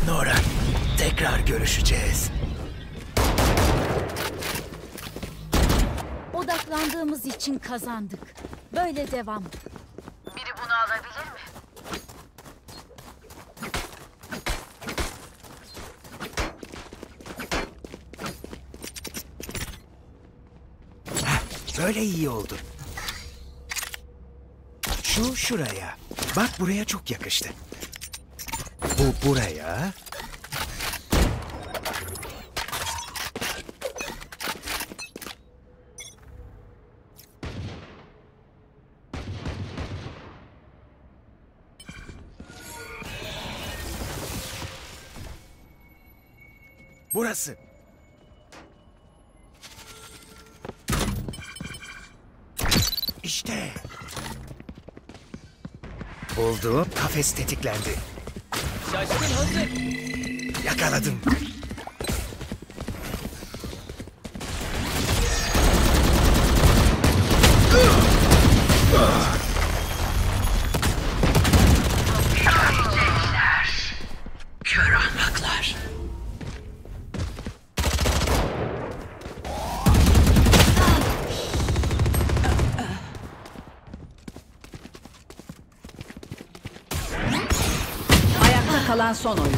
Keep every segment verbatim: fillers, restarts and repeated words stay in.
Nora, tekrar görüşeceğiz. Odaklandığımız için kazandık. Böyle devam. Biri bunu alabilir mi? Heh, böyle iyi oldu. Şu şuraya. Bak buraya çok yakıştı. Bu buraya. Burası. İşte. Buldum. Kafes tetiklendi. Şaşkın hazır. Yakaladım. Kör ahmaklar. Ayakta kalan son oyun.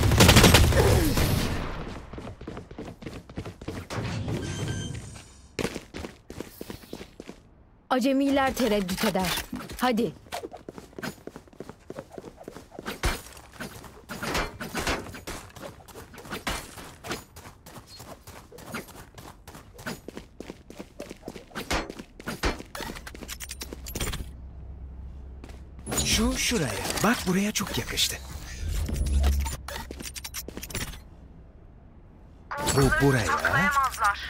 Acemiler tereddüt eder. Hadi. Şu şuraya. Bak buraya çok yakıştı. Bu buraya. Saklayamazlar.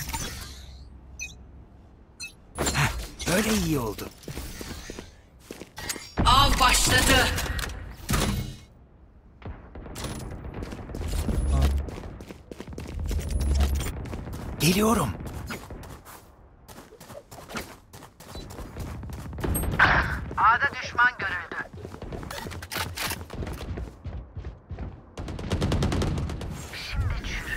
Heh, böyle iyi oldu. Av başladı. Geliyorum. A'da düşman görüldü. Şimdi çürü.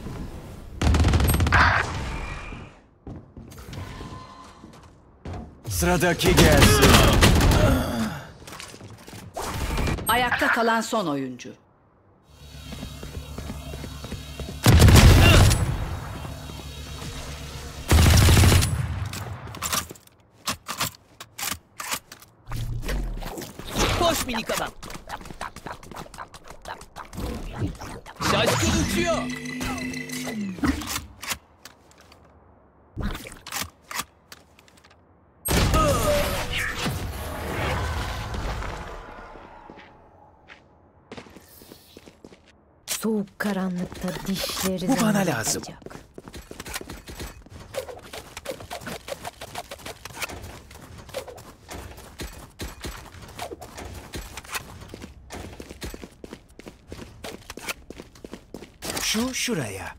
Sıradaki gelsin. Ayakta kalan son oyuncu. Koş minik adam. Şaşkın uçuyor. Soğuk karanlıkta dişleri Bu bana zaman lazım. yakacak. Şu şuraya.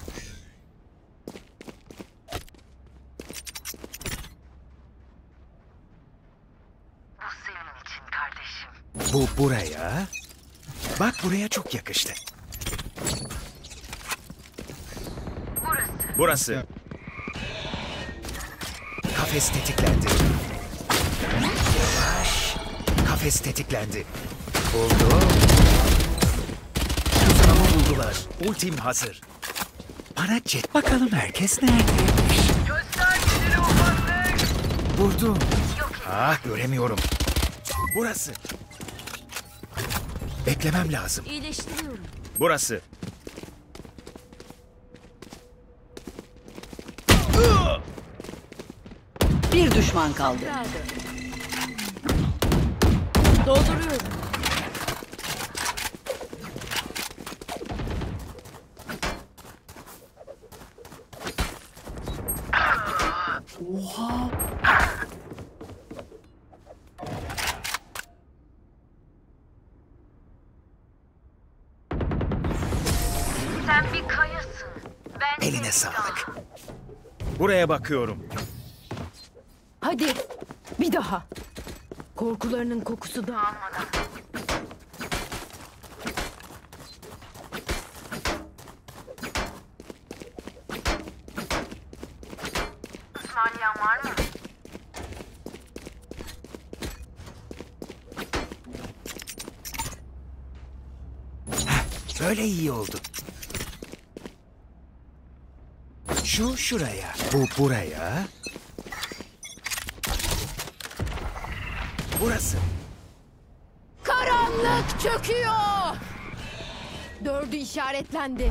Bu senin için kardeşim. Bu buraya. Bak buraya çok yakıştı. Burası. Burası. Kafes tetiklendi. Yavaş. Kafes tetiklendi. Oldu. Tuzağımı buldular. Ultim hazır. Bana jet bakalım herkes neredeymiş. Göster gücünü ufaklık. Vurdum. Ah göremiyorum. Burası. Beklemem lazım. İyileştiriyorum. Burası. Bir düşman kaldı. Nerede? Dolduruyorum. Oha. Sen bir kayasın. Ben Eline sağlık. Buraya bakıyorum. Hadi. Bir daha. Korkularının kokusu dağılmadan. Böyle iyi oldu. Şu şuraya, bu buraya. Burası. Karanlık çöküyor. Dördü işaretlendi.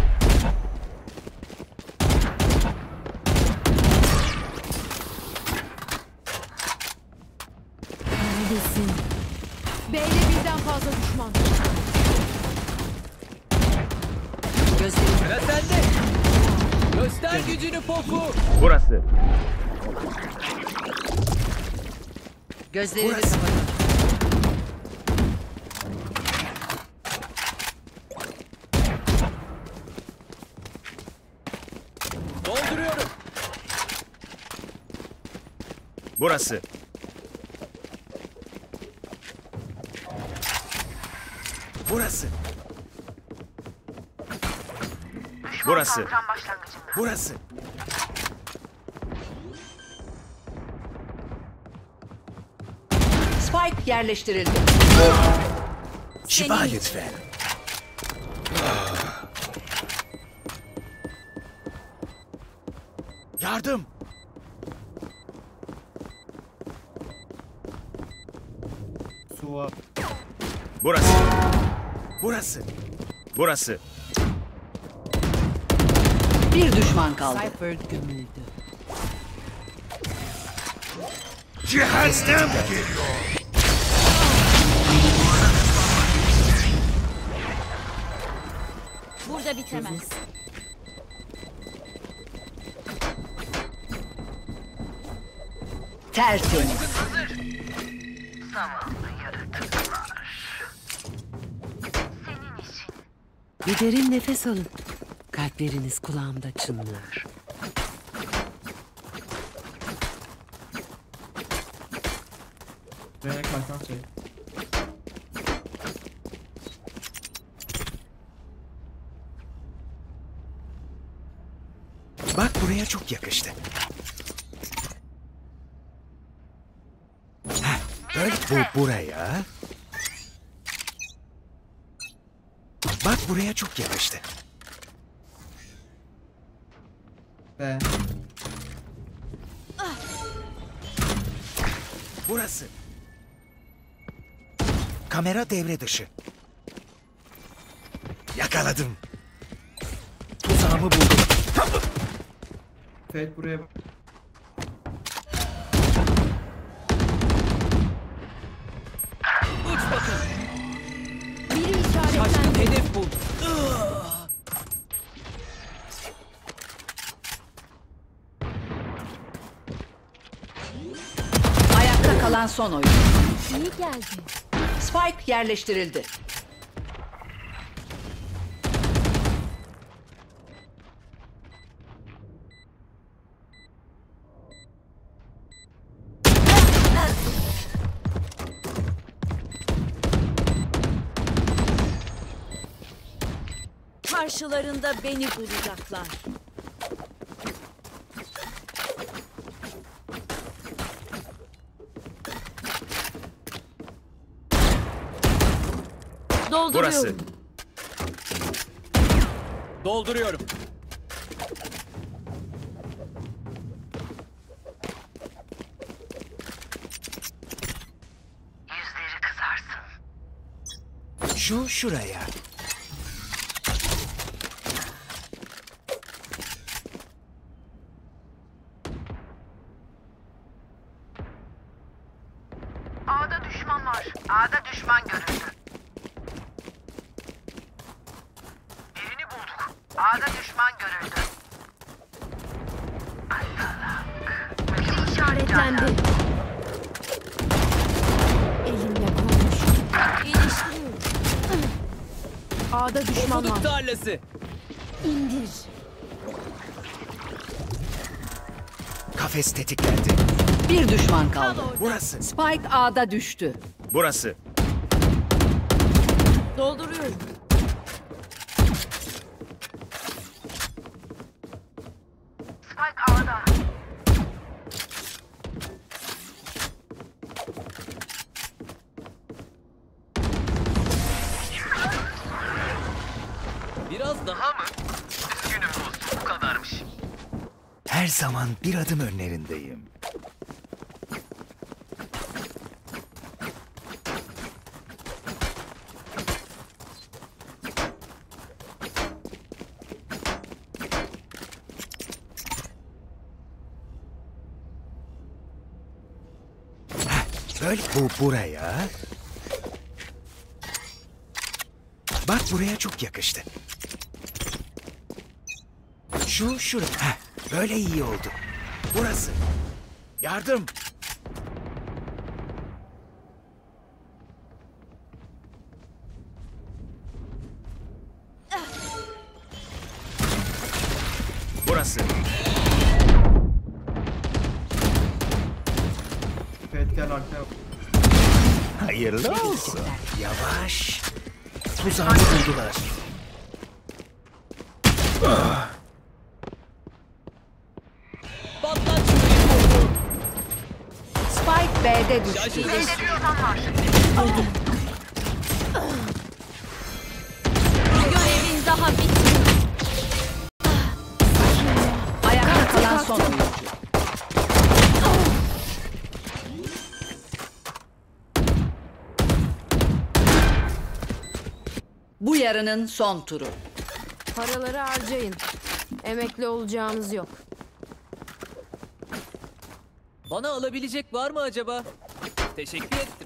Neredesin? B'de birden fazla düşman. Gözlerini Sıra sende. Göster gücünü Poku. Burası. Gözlerini Burası. kapatın. Dolduruyorum. Burası. Burası. Burası. Kalkan başlangıcında. Burası. Spike yerleştirildi. Şifa lütfen. Yardım. Burası. Burası. Burası. Bir düşman kaldı. Cehennem. Burada bitemez. Tertemiz. Zavallı yaratıklar. Senin için. Bir derin nefes alın. Kalpleriniz kulağımda çınlıyor. Bak buraya çok yakıştı. Heh, böyle bu buraya. Bak buraya çok yakıştı. Burası. Kamera devre dışı. Yakaladım. Tuzağımı buldum. Evet buraya bak. Uç bakın. Biri Şaşkın işaretlendi. hedef bul. Ayakta kalan son oyuncu. İyi geldi. Spike yerleştirildi. Karşılarında beni bulacaklar. Dolduruyorum. Burası. Dolduruyorum. Yüzleri kızarsın. Şu şuraya. A'da düşman var. A'da düşman görüldü. Birini bulduk. A'da düşman görüldü. Biri işaretlendi. Elimle konuş. İyileştiriyorum. A'da düşman var. Pofuduk tarlası. İndir. Kafes tetiklendi. Bir düşman kaldı. Burası. Spike A'da düştü. Burası. Dolduruyorum. Spike A'da. Biraz daha mı? Üzgünüm dostum, bu kadarmış. Her zaman bir adım önlerindeyim. Böyle bu buraya. Bak buraya çok yakıştı. Şu şuraya. Heh, böyle iyi oldu. Burası. Yardım. Burası. Fetken arkaya. Hayırlı olsun. Yavaş. Tuzağı buldular. Patlat şurayı popu. Spike B'de düştü. Şaşırtıcı. Görevin daha bitmedi. Ayakta kalan son oyuncu. Bu yarının son turu. Paraları harcayın. Emekli olacağınız yok. Bana alabilecek var mı acaba? Teşekkür ettim.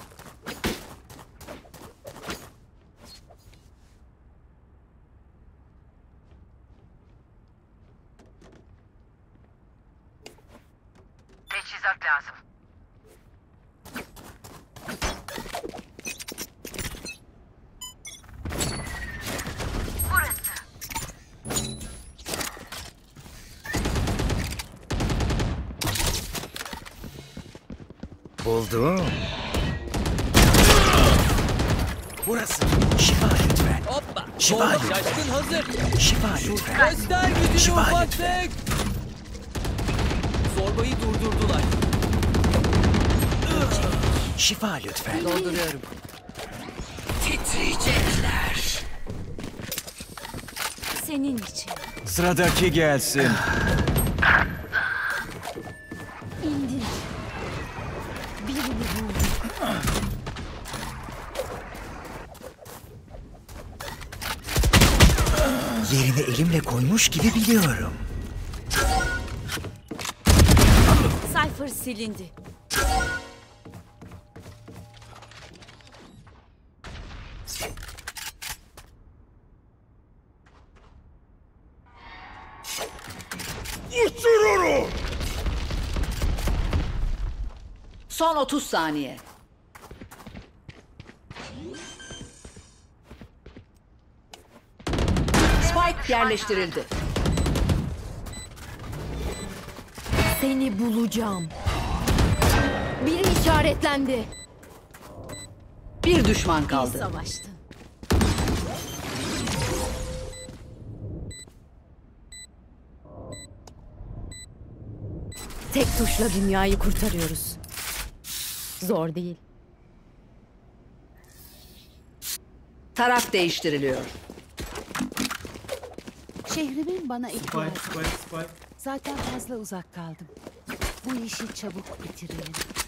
Teçhizat lazım. Burası. Buldum. Burası. Şifa lütfen. Hoppa. Şifa Bomba lütfen. şaşkın hazır. Şifa lütfen. Göster gücünü Şifa ufaklık. Zorbayı durdurdular. Şifa lütfen. Dolduruyorum. Titriyecekler. Senin için. Sıradaki gelsin. İndir. Birini vur. Yerini elimle koymuş gibi biliyorum. Cypher silindi. Son otuz saniye. Spike yerleştirildi. Seni bulacağım. Biri işaretlendi. Bir düşman İyi kaldı. savaştın. Tek tuşla dünyayı kurtarıyoruz. Zor değil. Taraf değiştiriliyor. Şehrimin bana Spike, ihtiyacı. spike, spike. Zaten fazla uzak kaldım. Bu işi çabuk bitirelim.